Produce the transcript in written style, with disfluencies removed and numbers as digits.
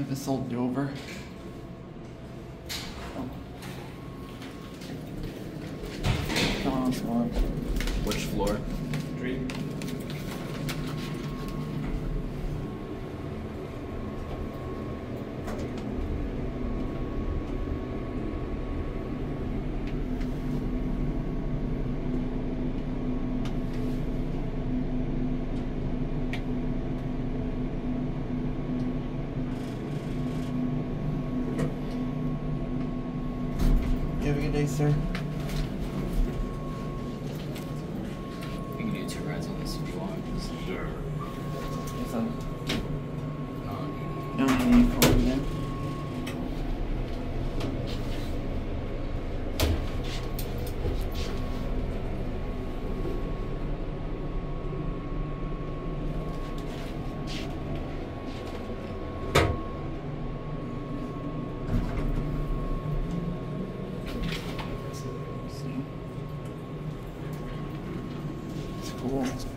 have this old Dover. Oh. Come on. Which floor? 3. You have a good day, sir. You can do 2 rides on this if you want. Sure. Yes, sir. No, No need for it then. It's cool.